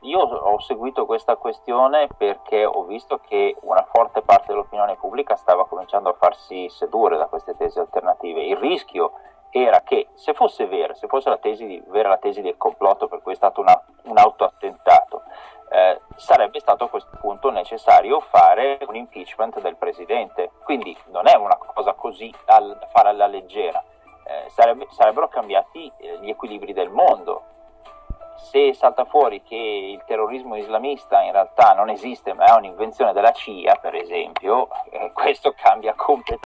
io ho seguito questa questione perché ho visto che una forte parte dell'opinione pubblica stava cominciando a farsi sedurre da queste tesi alternative. Il rischio era che se fosse vera, se fosse vera la tesi del complotto per cui è stato un autoattentato, sarebbe stato a questo punto necessario fare un impeachment del presidente. Quindi non è una cosa così da fare alla leggera. Sarebbero cambiati gli equilibri del mondo. Se salta fuori che il terrorismo islamista in realtà non esiste ma è un'invenzione della CIA, per esempio, questo cambia completamente